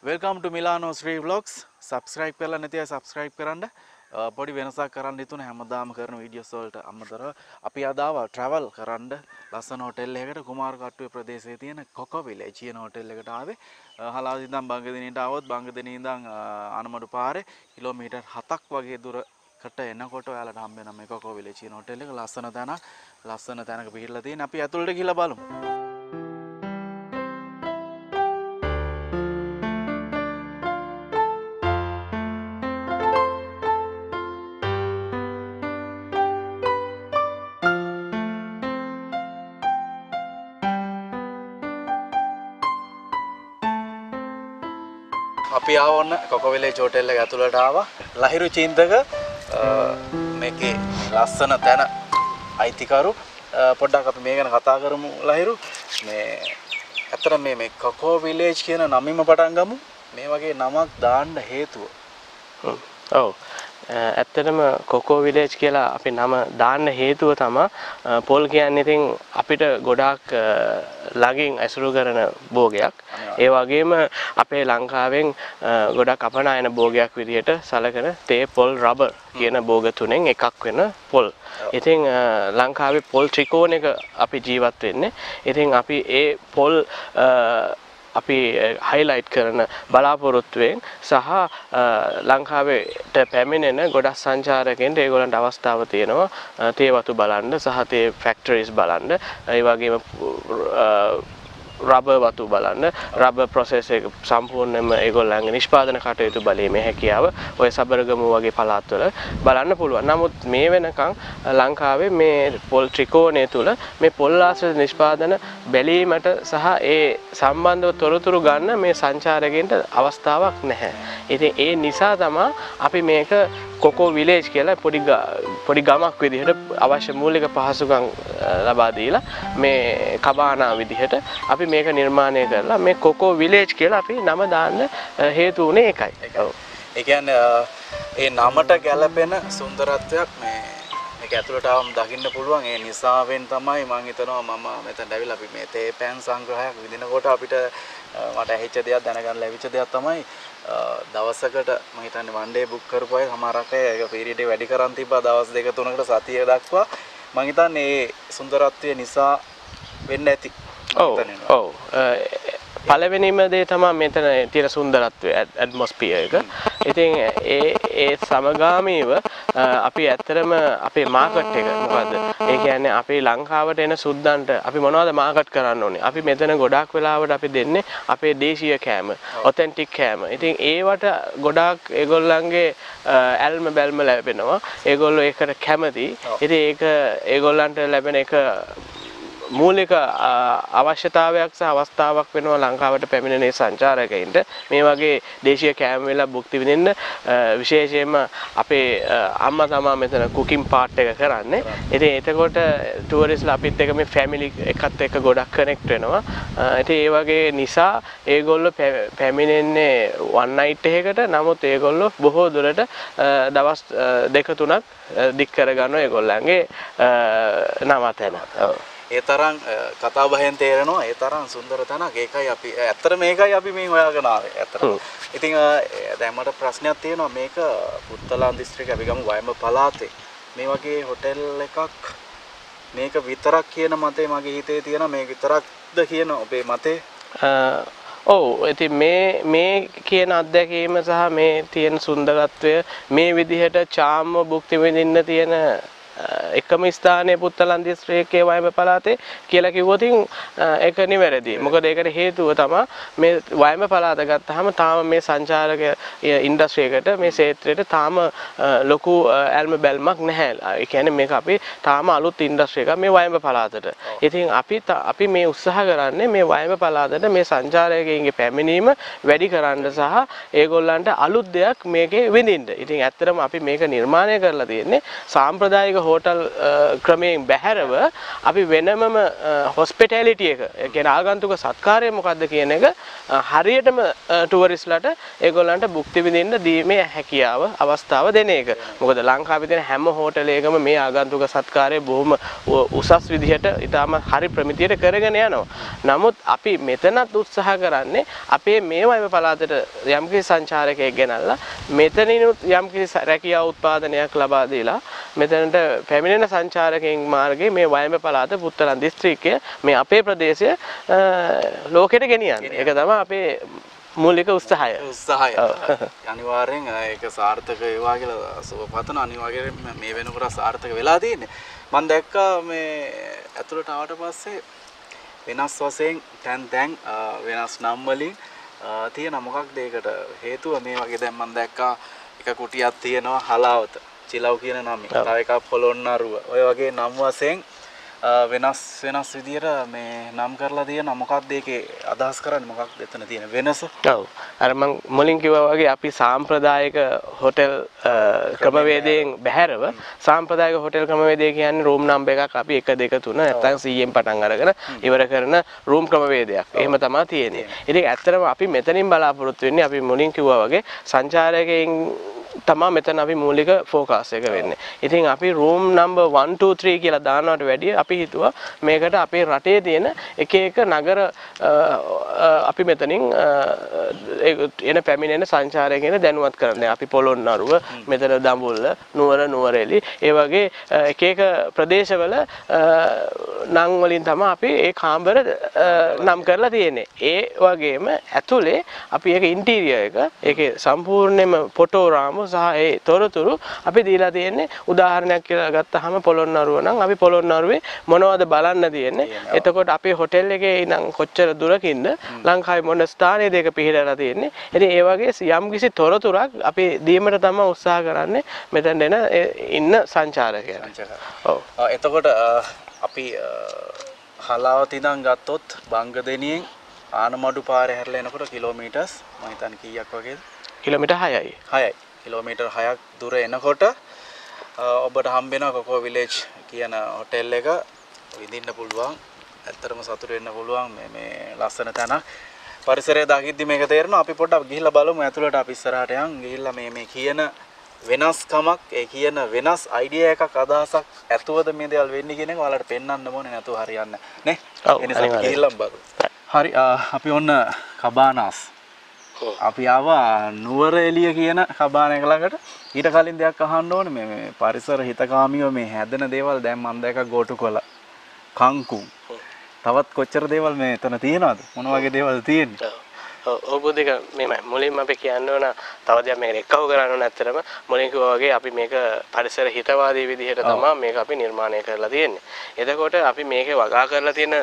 Welcome to Milano Sri Vlogs. Subscribe කරලා නැති අය subscribe කරන්න. පොඩි වෙනසක් කරන්න හිතුනේ හැමදාම කරන වීඩියෝස් වලට අමතරව අපි අද ආවා travel කරන්න ලස්සන හොටෙල් එකකට කුමාර කට්ටුවේ ප්‍රදේශයේ තියෙන කොකෝ විලේජ් කියන හොටෙල් එකට ආවේ. හලාවති ඉඳන් බංගදෙනියට ආවොත් බංගදෙනිය ඉඳන් අනමඩු පාරේ කිලෝමීටර් 7ක් වගේ දුරකට එනකොට ඔයාලට හම්බ වෙන මේ කොකෝ විලේජ් කියන හොටෙල් එක ලස්සන තැනක පිහිටලා තියෙන. අපි ඇතුළට ගිහලා බලමු. අපි ආවොන්න කොකෝ විලේජ් හොටෙල් එක ඇතුළට ආවා. ලහිරු චින්තක මේකේ ලස්සන තැන අයිතිකරු පොඩ්ඩක් අපි මේ ගැන කතා කරමු ලහිරු. මේ ඇත්තට මේ කොකෝ විලේජ් කියන නමින්ම පටන් ගමු. මේ වගේ නමක් දාන්න හේතුව. ඔව්. ඇත්තටම කොකෝ විලේජ් කියලා අපි නම දාන්න හේතුව තමයි පොල් කියන්නේ ඉතින් අපිට ගොඩාක් ළඟින් ඇසුරු කරන භෝගයක්. ඒ වගේම අපේ ලංකාවෙන් ගොඩක් අපනායන භෝගයක් විදිහට සැලකෙන තේ පොල් රබර් කියන භෝග තුනෙන් එකක් වෙන පොල්. ඉතින් ලංකාවේ පොල් ත්‍රිකෝණයක අපි ජීවත් වෙන්නේ. ඉතින් අපි ඒ පොල් අපි හයිලයිට් කරන බලාපොරොත්තුවෙන් සහ ලංකාවට පැමිණෙන ගොඩක් සංචාරකයන්ට ඒගොල්ලන්ට අවස්ථාව තියෙනවා තේ වතු බලන්න සහ තේ ෆැක්ටරිස් බලන්න ඒ වගේම රබර් වතු බලන්න රබර් ප්‍රොසෙස් එක සම්පූර්ණයෙන්ම ඒගොල්ලන්ගේ නිෂ්පාදන කටයුතු බලීමේ හැකියාව ඔය සබරගමු වගේ පළාත්වල බලන්න පුළුවන්. නමුත් මේ වෙනකන් ලංකාවේ මේ පොල් ත්‍රිකෝණය තුල මේ පොල් ආශ්‍රිත නිෂ්පාදන බැලීමට සහ ඒ සම්බන්ධව තොරතුරු ගන්න මේ සංචාරකයන්ට අවස්ථාවක් නැහැ. ඉතින් ඒ නිසා තමයි අපි මේක කොකෝ විලේජ් කියලා පොඩි ගමක් විදිහට අවශ්‍ය මූලික පහසුකම් ලබා දීලා මේ කබානා විදිහට අපි මේක නිර්මාණය කරලා මේ කොකෝ විලේජ් කියලා අපි නම දාන්න හේතු වුණේ ඒකයි. ඔව්. ඒ කියන්නේ ඒ නමට ගැළපෙන සුන්දරත්වයක් මේක ඇතුළට ආවම දකින්න පුළුවන්. ඒ නිසාවෙන් තමයි මම හිතනවා මම මෙතනට ඇවිල්ලා අපි මේ තේ පෑන් සංග්‍රහයක් විදිනකොට අපිට මට ඇහිච්ච දෙයක් දැනගන්න ලැබිච්ච දෙයක් තමයි දවසකට මම හිතන්නේ වන් ඩේ බුක් කරපු අය සමහරක් අය ඒක පීරියඩ් එක වැඩි කරන් තිබ්බා දවස් 2-3කට සතිය දක්වා. මම හිතන්නේ මේ සුන්දරත්වය නිසා වෙන්න ඇති. ඔව්. පළවෙනිම දේ තමයි මෙතන තියෙන සුන්දරත්වය ඇට්මොස්ෆියර් එක. ඉතින් ඒ සමගාමීව අපි ඇත්තටම අපේ මාකට් එක මොකද්ද? ඒ කියන්නේ අපේ ලංකාවට එන සුද්දන්ට අපි මොනවද මාකට් කරන්න ඕනේ? අපි මෙතන ගොඩාක් වෙලාවට අපි දෙන්නේ අපේ දේශීය කෑම, ඔතෙන්ටික් කෑම. ඉතින් ඒවට ගොඩාක් ඒගොල්ලන්ගේ ඇල්ම බැල්ම ලැබෙනවා. ඒගොල්ලෝ ඒකට කැමති. ඉතින් ඒක ඒගොල්ලන්ට ලැබෙන එක මූලික අවශ්‍යතාවයක් සහ අවස්ථාවක් වෙනවා ලංකාවට පැමිණෙන සංචාරකයින්ට මේ වගේ දේශීය කෑම වේලා භුක්ති විඳින්න. විශේෂයෙන්ම අපේ අම්මා තමයි මෙතන කුකින් පාර්ට් එක කරන්නේ. ඉතින් එතකොට ටුවරිස්ට්ලා අපිත් එක්ක මේ ෆැමිලි එකත් එක්ක ගොඩක් කනෙක්ට් වෙනවා. ඉතින් ඒ වගේ නිසා ඒගොල්ලෝ පැමිණෙන්නේ වන් නයිට් එකකට. නමුත් ඒගොල්ලෝ බොහෝ දුරට දවස් 2-3ක් දික් කරගන්නවා ඒගොල්ලන්ගේ නවතැන. ඔව්. ඒ තරම් කතා බහෙන් තේරෙනවා. ඒ තරම් සුන්දර තැනක්. ඒකයි අපි ඇත්තට මේකයි අපි මේ හොයාගෙන ආවේ. ඇත්තට. ඉතින් දැන් මට ප්‍රශ්නයක් තියෙනවා. මේක පුත්තලන් දිස්ත්‍රික්කයේ අපි ගමු වයඹ පළාතේ මේ වගේ හොටෙල් එකක් මේක විතරක් කියන මතේ මගේ හිතේ තියෙනවා. මේක විතරක්ද කියන ඔබේ මතේ? ඔව්. ඉතින් මේ කියන අත්දැකීම සහ මේ තියෙන සුන්දරත්වය මේ විදිහට චාම්ම භුක්ති විඳින්න තියෙන එකම ස්ථානයේ පුත්තලන් දිස්ත්‍රික්කයේ වයඹ පළාතේ කියලා කිව්වොත් ඒක නිවැරදි. මොකද ඒකට හේතුව තමයි මේ වයඹ පළාත ගත්තාම තාම මේ සංචාරක ඉන්ඩස්ට්‍රි එකට මේ ක්ෂේත්‍රයට තාම ලොකු ඇල්ම බැල්මක් නැහැ. ඒ කියන්නේ මේක අපි තාම අලුත් ඉන්ඩස්ට්‍රි එකක් මේ වයඹ පළාතට. ඉතින් අපි මේ උත්සාහ කරන්නේ මේ වයඹ පළාතට මේ සංචාරකයන්ගේ පැමිණීම වැඩි කරන්න සහ ඒගොල්ලන්ට අලුත් දෙයක් මේකේ විඳින්න. ඉතින් ඇත්තටම අපි මේක නිර්මාණය කරලා තියෙන්නේ සාම්ප්‍රදායික හෝටල් ක්‍රමයෙන් බැහැරව අපි වෙනමම හොස්පිටැලිටි එක ඒ කියන්නේ ආගන්තුක සත්කාරය මොකක්ද කියන එක හරියටම ටුවරිස්ට්ලාට ඒගොල්ලන්ට භුක්ති විඳින්න දීමේ හැකියාව අවස්ථාව දෙන එක. මොකද ලංකාවේ තියෙන හැම හෝටලයකම මේ ආගන්තුක සත්කාරය බොහොම උසස් විදිහට ඊටම හරි ප්‍රමිතියට කරගෙන යනවා. නමුත් අපි මෙතනත් උත්සාහ කරන්නේ අපේ මේ වයිම පළාතට යම්කිසි සංචාරකයෙක් ගෙනල්ලා මෙතනිනුත් යම්කිසි රැකියාව උත්පාදනයක් ලබා දීලා මෙතනට පැමිණෙන සංචාරකයන් මාර්ගයේ මේ වයඹ පළාත පුත්තලන් දිස්ත්‍රික්කය මේ අපේ ප්‍රදේශය ලෝකෙට ගෙනියන්නේ. ඒක තමයි අපේ මූලික උත්සාහය. අනිවාර්යෙන් ඒක සාර්ථක වේවා කියලා සුබපතන. අනිවාර්යෙන් මේ වෙනකොට සාර්ථක වෙලා තියෙන්නේ. මම දැක්කා මේ ඇතුළට ආවට පස්සේ වෙනස් වශයෙන් තැන් වෙනස් නම් වලින් තියෙන මොකක්ද ඒකට හේතුව මේ වගේ දැන් මම දැක්කා එක කුටියක් තියෙනවා හලාවත චිලව් කියන නම. තව එකක් පොළොන්නරුව. ඔය වගේ නම් වශයෙන් වෙනස් විදියට මේ නම් කරලා තියෙන මොකක්ද ඒකේ අදහස් කරන්නේ මොකක්ද එතන තියෙන වෙනස? ඔව්. අර මම මුලින් කිව්වා වගේ අපි සාම්ප්‍රදායික හොටෙල් ක්‍රමවේදයෙන් බැහැරව සාම්ප්‍රදායික හොටෙල් ක්‍රමවේදය කියන්නේ රූම් නම්බර් එකක් අපි 1 2 3 නැත්නම් 100න් පටන් අරගෙන ඉවර කරන රූම් ක්‍රමවේදයක්. එහෙම තමයි තියෙන්නේ. ඉතින් ඇත්තටම අපි මෙතනින් බලාපොරොත්තු වෙන්නේ අපි මුලින් කිව්වා වගේ සංචාරකයන් තමා මෙතන අපි මූලික ෆෝකස් එක වෙන්නේ. ඉතින් අපි රූම් නම්බර් 1 2 3 කියලා දානවට වැඩිය අපි හිතුවා මේකට අපේ රටේ තියෙන එක එක නගර අපි මෙතනින් එන පැමිණෙන සංචාරකයන් දැනුවත් කරන්න. අපි පොළොන්නරුව, මෙතන දඹුල්ල, නුවරඑළිය, ඒ වගේ එක එක ප්‍රදේශවල නම් වලින් තමයි අපි ඒ කාමර නම් කරලා තියෙන්නේ. ඒ වගේම ඇතුලේ අපි ඒක ඉන්ටීරියර් එක ඒකේ සම්පූර්ණයෙන්ම ෆොටෝරාම සහ ඒ තොරතුරු අපි දීලා තියෙන්නේ. උදාහරණයක් කියලා ගත්තාම පොළොන්නරුව නම් අපි පොළොන්නරුවේ මොනවද බලන්න තියෙන්නේ. එතකොට අපේ හොටෙල් එකේ ඉඳන් කොච්චර දුරකින්ද ලංකාවේ මොන ස්ථානයේද ඒක පිහිටලා තියෙන්නේ. ඉතින් ඒ වගේ යම්කිසි තොරතුරක් අපි දීමට තමයි උත්සාහ කරන්නේ මෙතන එන ඉන්න සංචාරකයන්. ඔව්. එතකොට අපි හලාවත ඉඳන් ගත්තොත් බංගදෙනියෙන් ආනමඩු පාරේ හැරලා එනකොට කිලෝමීටර්ස් මම හිතන්නේ කීයක් වගේද? කිලෝමීටර් 6යි. 6යි. කිලෝමීටර් 6ක් දුර එනකොට ඔබට හම්බ වෙනවා කොකෝ විලේජ් කියන හොටෙල් එක විඳින්න පුළුවන්. ඇත්තටම සතුට වෙන්න පුළුවන් මේ ලස්සන තැනක්. පරිසරය දකිද්දි මේක තේරෙනවා. අපි පොඩ්ඩක් ගිහිල්ලා බලමු ඇතුළට. අපි ඉස්සරහට යන් ගිහිල්ලා මේ කියන වෙනස්කමක් ඒ කියන වෙනස් අයිඩියා එකක් අදහසක් ඇතුවද මේ දේවල් වෙන්නේ කියන එක ඔයාලට පෙන්වන්න ඕනේ. නැතුව හරියන්නේ නේ. ඒ නිසා ගිහිල්ලා බලමු. හරි අපි ඔන්න කබානාස් අපි ආවා නුවරඑළිය කියන කබාන එක ළඟට. ඊට කලින් දෙයක් අහන්න ඕනේ මේ පරිසර හිතකාමීව මේ හැදෙන දේවල් දැන් මම දැක්ක ගෝටුකොළ කංකුම් තවත් කොච්චර දේවල් මේ එතන තියෙනවද? මොන වගේ දේවල් තියෙන්නේ? ඔබ දෙක මේ මුලින්ම අපි කියන්න ඕන තව දෙයක් මේකට එක්කව කරන්න ඕන. ඇත්තටම මුලින් කිව්වා වගේ අපි මේක පරිසර හිතවාදී විදිහට තමයි මේක අපි නිර්මාණය කරලා තියෙන්නේ. එතකොට අපි මේකේ වගා කරලා තියෙන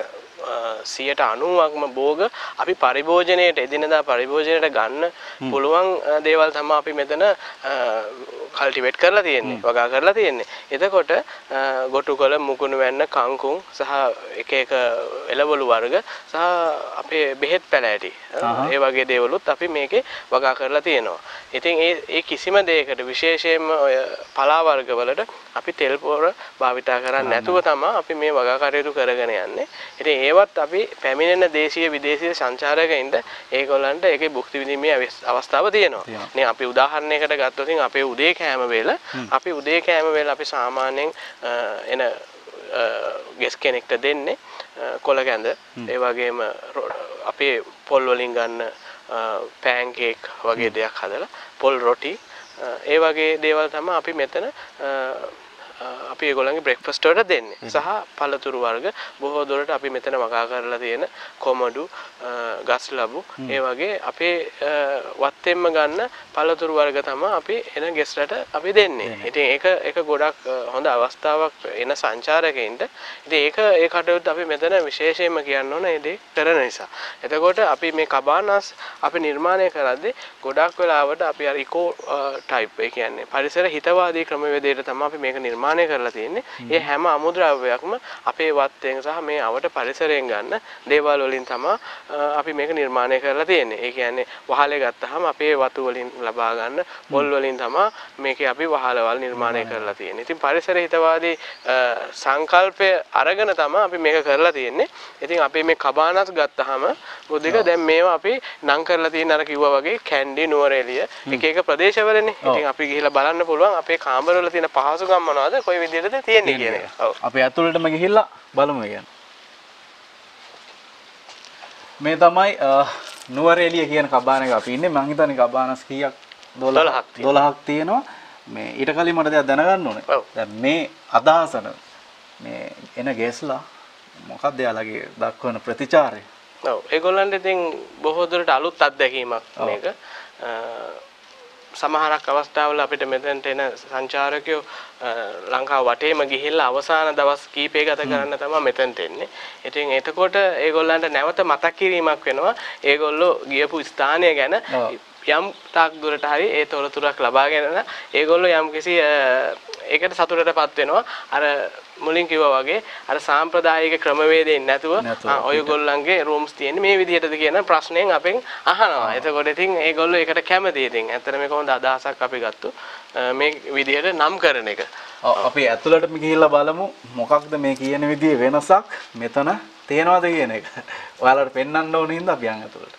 90%ක්ම භෝග අපි පරිභෝජනයේට එදිනදා පරිභෝජනයට ගන්න පුළුවන් දේවල් තමයි අපි මෙතන කල්ටිවේට් කරලා තියෙන්නේ, වගා කරලා තියෙන්නේ. එතකොට ගොටුකොළ, මුකුණු වැන්න, කංකුම් සහ එක එක එළවලු වර්ග සහ අපේ බෙහෙත් පැලෑටි ඒ වගේ දේවලුත් අපි මේකේ වගා කරලා තියෙනවා. ඉතින් ඒ කිසිම දෙයකට විශේෂයෙන්ම ඔය පලා වර්ග වලට අපි තෙල් පොර භාවිතා කරන්නේ නැතුව තමයි අපි මේ වගා කටයුතු කරගෙන යන්නේ. ඉතින් ඒවත් අපි පැමිණෙන දේශීය විදේශීය සංචාරකයින්ට ඒගොල්ලන්ට ඒකේ භුක්ති විඳීමේ අවස්ථාව තියෙනවා. නේ අපි උදාහරණයකට ගත්තොත් අපේ උදේ කෑම වේල අපි සාමාන්‍යයෙන් එන ගෙස් කෙනෙක්ට දෙන්නේ කොළ කැඳ, ඒ වගේම අපේ පොල් වලින් ගන්න පෑන් කේක් වගේ දෙයක් හදලා පොල් රොටි ඒ වගේ දේවල් තමයි අපි මෙතන අපි ඒගොල්ලන්ගේ බ්‍රෙක්ෆාස්ට් වලට දෙන්නේ. සහ පළතුරු වර්ග බොහෝ දුරට අපි මෙතන වගා කරලා තියෙන කොමඩු, ගස් ලැබු ඒ වගේ අපේ වත්තෙන්ම ගන්න පළතුරු වර්ග තමයි අපි එන ගෙස්ට්ලට අපි දෙන්නේ. ඉතින් ඒක ගොඩක් හොඳ අවස්ථාවක් එන සංචාරකයින්ට. ඉතින් ඒ කටයුත්ත අපි මෙතන විශේෂයෙන්ම කියන්න ඕන ඒ දේ කරන නිසා. එතකොට අපි මේ කබානාස් අපි නිර්මාණය කරද්දී ගොඩක් වෙලාවට අපි අර ඉකෝ ටයිප් ඒ කියන්නේ පරිසර හිතවාදී ක්‍රමවේදයට තමයි අපි මේක නිර්මාණය නිර්මාණය කරලා තියෙන්නේ. ඒ හැම අමුද්‍රව්‍යයක්ම අපේ වත්තෙන් සහ මේ අවට පරිසරයෙන් ගන්න දේවල් වලින් තමයි අපි මේක නිර්මාණය කරලා තියෙන්නේ. ඒ කියන්නේ වහලේ ගත්තාම අපේ වතු වලින් ලබා ගන්න පොල් වලින් තමයි මේකේ අපි වහලවල් නිර්මාණය කරලා තියෙන්නේ. ඉතින් පරිසර හිතවාදී සංකල්පය අරගෙන තමයි අපි මේක කරලා තියෙන්නේ. ඉතින් අපි මේ කබානස් ගත්තාම බුද්ධික දැන් මේවා අපි නම් කරලා තියෙන අර කිව්වා වගේ කැන්ඩි නුවරඑළිය එක එක ප්‍රදේශවලනේ. ඉතින් අපි ගිහිල්ලා බලන්න පුළුවන් අපේ කාමරවල තියෙන පහසුකම් මොනවද කොයි විදිහටද තියෙන්නේ කියන එක. ඔව්. අපි ඇතුළටම ගිහිල්ලා බලමු කියන්නේ. මේ තමයි නුවරඑළිය කියන කබාන එක අපි ඉන්නේ. මං හිතන්නේ කබානස් කීයක් 12ක් තියෙනවා. මේ ඊට කලින් මට දෙයක් දැනගන්න ඕනේ. දැන් මේ අදහසන මේ එන ගේස්ලා මොකක්ද යාළගේ දක්වන ප්‍රතිචාරය? ඔව් ඒගොල්ලන්ට ඉතින් බොහෝ දුරට අලුත් අත්දැකීමක් මේක. සමහරක් අවස්ථාවල අපිට මෙතනට එන සංචාරකයෝ ලංකාව වටේම ගිහිල්ලා අවසාන දවස් කීපය ගත කරන්න තමයි මෙතනට එන්නේ. ඉතින් එතකොට ඒගොල්ලන්ට නැවත මතක් කිරීමක් වෙනවා. ඒගොල්ලෝ ගියපු ස්ථානය ගැන යම් තාක් දුරට හරි ඒ තොරතුරක් ලබාගෙන ඒගොල්ලෝ යම් කිසි ඒකට සතුටටපත් වෙනවා. අර මුලින් කිව්වා වගේ අර සාම්ප්‍රදායික ක්‍රමවේදයෙන් නැතුව ඔයගොල්ලන්ගේ රූම්ස් තියෙන්නේ මේ විදිහටද කියන ප්‍රශ්නයෙන් අපෙන් අහනවා. එතකොට ඉතින් ඒගොල්ලෝ ඒකට කැමතියි. ඉතින් ඇත්තට මේක හොඳ අදහසක් අපි ගත්තු මේ විදිහට නම් කරන එක. අපි ඇතුළටම ගිහිල්ලා බලමු මොකක්ද මේ කියන විදිහේ වෙනසක් මෙතන තේනවද කියන එක. ඔයාලට පෙන්වන්න ඕන හින්දා අපි යන් ඇතුළට.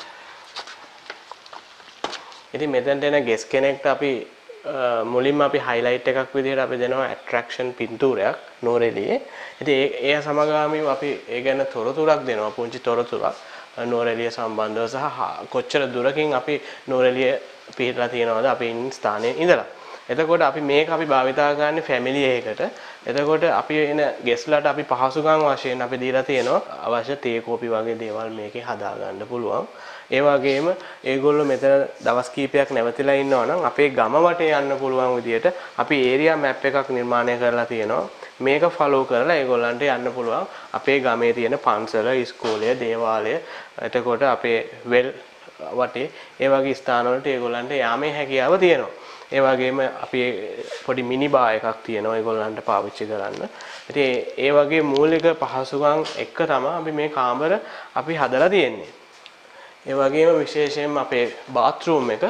ඉතින් මෙතනට එන ගෙස් කෙනෙක්ට අපි මුලින්ම අපි highlight එකක් විදිහට අපි දෙනවා attraction පින්තූරයක් නුවරඑළියේ. ඉතින් ඒ සමගාමීව අපි ඒ ගැන තොරතුරක් දෙනවා පුංචි තොරතුරක් නුවරඑළිය සම්බන්ධව සහ කොච්චර දුරකින් අපි නුවරඑළිය පිටලා තියෙනවද අපි ඉන්න ස්ථානයේ ඉඳලා. එතකොට අපි මේක අපි භාවිතා ගන්න ෆැමිලි එකකට. එතකොට අපි එන ගෙස්ලාට අපි පහසුකම් වශයෙන් අපි දීලා තියෙනවා අවශ්‍ය තේ කෝපි වගේ දේවල් මේකේ හදා ගන්න පුළුවන්. ඒ වගේම ඒගොල්ලෝ මෙතන දවස් කීපයක් නැවතිලා ඉන්නවා නම් අපේ ගම වටේ යන්න පුළුවන් විදියට අපි ඒරියා මැප් එකක් නිර්මාණය කරලා තියෙනවා. මේක ෆලෝ කරලා ඒගොල්ලන්ට යන්න පුළුවන් අපේ ගමේ තියෙන පන්සල, ඉස්කෝලය, දේවාලය, එතකොට අපේ වෙල් වටේ ඒ වගේ ස්ථානවලට ඒගොල්ලන්ට යාමේ හැකියාව තියෙනවා. ඒ වගේම අපි පොඩි මිනි බා එකක් තියෙනවා ඒගොල්ලන්ට පාවිච්චි කරන්න. ඉතින් ඒ වගේ මූලික පහසුකම් එක තමයි අපි මේ කාමර අපි හදලා තියෙන්නේ. ඒ වගේම විශේෂයෙන්ම අපේ බාත්රූම් එක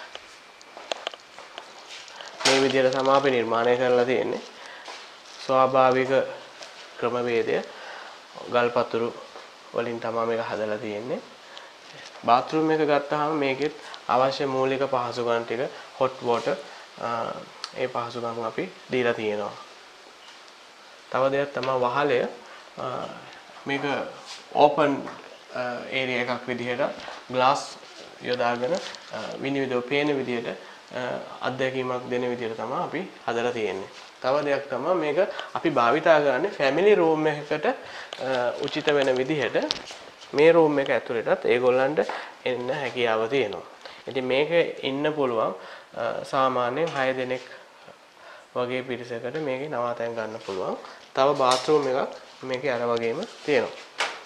මේ විදිහට තමයි අපි නිර්මාණය කරලා තියෙන්නේ. ස්වාභාවික ක්‍රමවේදය ගල්පතුරු වලින් තමයි මේක හදලා තියෙන්නේ. බාත්රූම් එක ගත්තාම මේකෙත් අවශ්‍ය මූලික පහසුකම් ටික hot water ඒ පහසුකම් අපි දීලා තියෙනවා. තව දෙයක් තමයි වහලය. මේක open area එකක් විදිහට glass යොදාගෙන විනිවිදව පේන විදිහට අත්දැකීමක් දෙන විදිහට තමයි අපි හදලා තියෙන්නේ. තව දෙයක් තමයි මේක අපි භාවිතා කරන්නේ family room එකකට උචිත වෙන විදිහට මේ room එක ඇතුළටත් ඒගොල්ලන්ට එන්න හැකියාව තියෙනවා. ඉතින් මේක ඉන්න පුළුවන් සාමාන්‍යයෙන් 6 දෙනෙක් වගේ පිරිසකට මේකේ නවාතැන් ගන්න පුළුවන්. තව bathroom එකක් මේකේ අර වගේම තියෙනවා.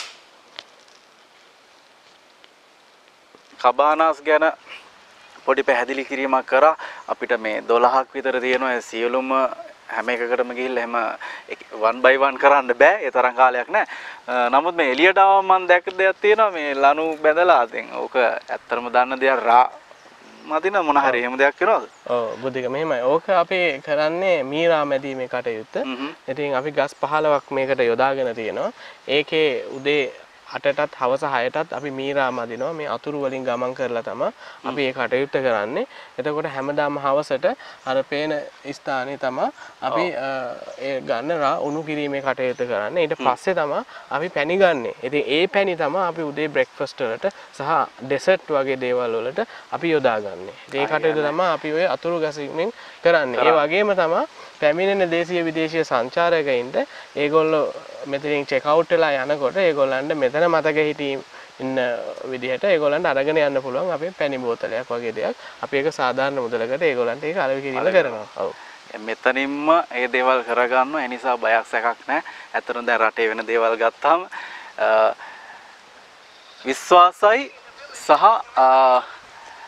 කබානාස් ගැන පොඩි පැහැදිලි කිරීමක් කරා. අපිට මේ 12ක් විතර තියෙනවා. ඒ සියලුම හැම එකකටම ගිහිල්ලා එහෙම 1 by 1 කරන්න බෑ. ඒ තරම් කාලයක් නෑ. නමුත් මේ එළියට ආවම මම දැක්ක දෙයක් තියෙනවා. මේ ලනු බැඳලා දැන් ඕක ඇත්තටම දන්න දෙයක් රා මදින මොන හරි එහෙම දෙයක් වෙනවද? ඔව් බුද්ධික මෙහෙමයි. ඕක අපි කරන්නේ මීරා මැදීමේ කටයුත්ත. ඉතින් අපි ගස් 15ක් මේකට යොදාගෙන තියෙනවා. ඒකේ උදේ 8ටත් හවස 6ටත් අපි මීරා මදිනවා. මේ අතුරු වලින් ගමන් කරලා තමයි අපි මේ කටයුත්ත කරන්නේ. එතකොට හැමදාම හවසට අර පේන ස්ථානේ තමයි අපි ඒ ගන්න රා උණු කිරීමේ කටයුත්ත කරන්නේ. ඊට පස්සේ තමයි අපි පැණි ගන්නෙ. ඉතින් ඒ පැණි තමයි අපි උදේ බ්‍රෙක්ෆාස්ට් වලට සහ ඩෙසර්ට් වගේ දේවල් වලට අපි යොදාගන්නේ. ඒ කටයුත්ත තමයි අපි ඔය අතුරු ගැසීමෙන් කරන්නේ. ඒ වගේම තමයි පැමිණෙන දේශීය විදේශීය සංචාරකයින්ට ඒගොල්ලෝ මෙතනින් චෙක් අවුට් වෙලා යනකොට ඒගොල්ලන්ට මෙතන මතක හිටින් ඉන්න විදිහට ඒගොල්ලන්ට අරගෙන යන්න පුළුවන් අපේ පැණි බෝතලයක් වගේ දෙයක්. අපි ඒක සාධාරණ මුදලකට ඒගොල්ලන්ට ඒක අලෙවි කිරීම කරනවා. ඔව්. මෙතනින්ම මේ දේවල් කරගන්නවා. ඒ නිසා බයක් සැකක් නැහැ. ඇත්තටම දැන් රටේ වෙන දේවල් ගත්තාම විශ්වාසයි සහ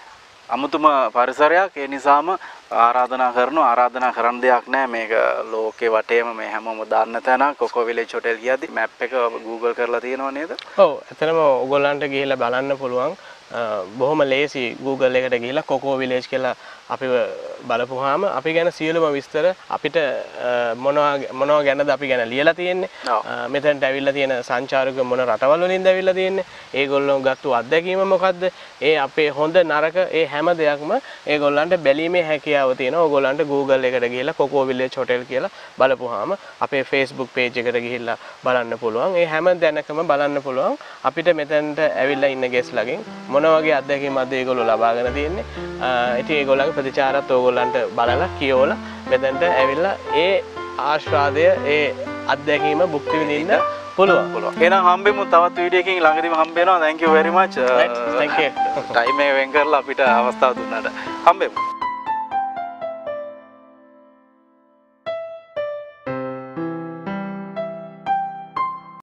අමුතුම පරිසරයක්. ඒ නිසාම ආරාධනා කරන්න දෙයක් නැහැ. මේක ලෝකේ වටේම මේ හැමෝම දන්න තැනක්. කොකෝ විලේජ් හොටෙල් කියද්දි මැප් එක Google කරලා තියෙනව නේද? ඔව් ඇත්තටම ඔයගොල්ලන්ට ගිහිල්ලා බලන්න පුළුවන්. බොහොම ලේසි Google එකට ගිහිල්ලා කොකෝ විලේජ් කියලා අපිව බලපුවාම අපි ගැන සියලුම විස්තර අපිට මොනවා ගැනද අපි ගැන ලියලා තියෙන්නේ. මෙතනට ඇවිල්ලා තියෙන සංචාරක මොන රටවල් වලින්ද ඇවිල්ලා තියෙන්නේ. ඒගොල්ලෝ ගත්තු අත්දැකීම මොකද්ද? ඒ අපේ හොඳ නරක ඒ හැම දෙයක්ම ඒගොල්ලන්ට බැලීමේ හැකියාව තියෙනවා. ඕගොල්ලන්ට Google එකට ගිහිල්ලා කොකෝ විලේජ් හොටෙල් කියලා බලපුවාම අපේ Facebook page එකට ගිහිල්ලා බලන්න පුළුවන්. ඒ හැම දැනකම බලන්න පුළුවන්. අපිට මෙතනට ඇවිල්ලා ඉන්න ගෙස්ලගෙන් මොන වගේ අත්දැකීම්ක්ද ඒගොල්ලෝ ලබාගෙන තියෙන්නේ. ඉතින් ඒගොල්ලන්ගේ ප්‍රතිචාරත් ඕගොල්ලන්ට බලලා කියවලා මෙතනට ඇවිල්ලා ඒ ආශ්වාදය ඒ අත්දැකීම භුක්ති විඳින්න පුළුවන්. එහෙනම් හම්බෙමු තවත් වීඩියෝ එකකින් ළඟදීම හම්බ වෙනවා. thank you very much. Thank you. Time එක වෙන් කරලා අපිට අවස්ථාව දුන්නාට හම්බෙමු.